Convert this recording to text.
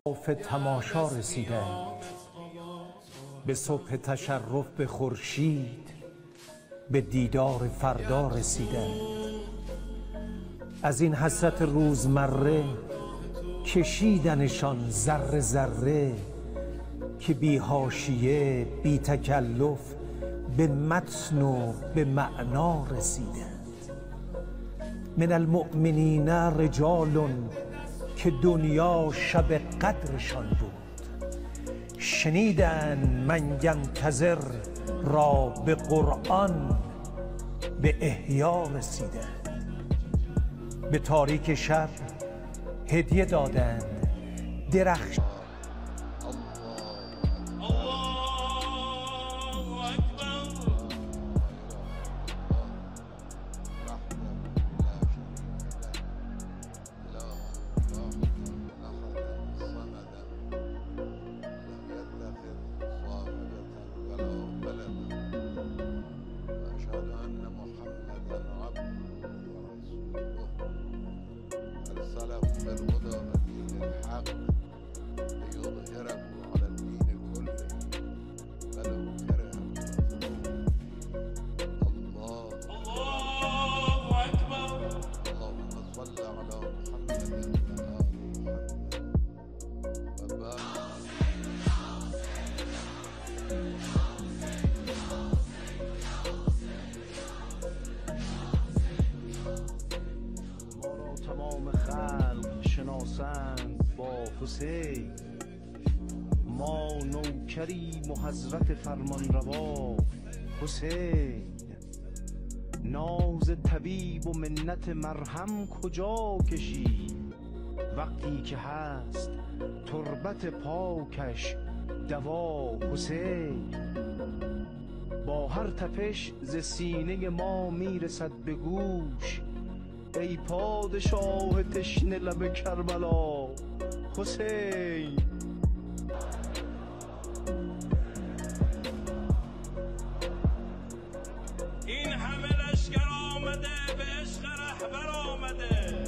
اوقاف تماشا رسیدند، به صبح تشرف به خورشید، به دیدار فردا رسیدند. از این حسرت روزمره کشیدنشان ذره ذره، که بی حاشیه بی تکلف به متن و به معنا رسیدند. من المؤمنین رجال که دنیا شب قدرشان بود، شنیدن من ینتظر را به قرآن به احیا رسیدند. به تاریک شب هدیه دادند درخش با حسین. ما نوکریم و حضرت فرمان روا حسین. ناز طبیب و منت مرهم کجا کشید، وقتی که هست تربت پاکش دوا حسین. با هر تپش ز سینه ما میرسد به گوش، ای پادشاه تشنه لب کربلا حسین. این همه لشکر آمده به عشق رهبر آمده.